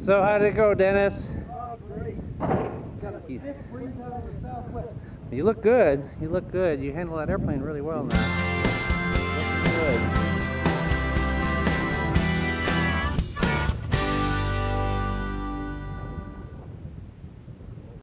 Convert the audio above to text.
So how'd it go, Dennis? Oh, great. Got a stiff breeze out of the southwest. You look good. You look good. You handle that airplane really well now. Looking good.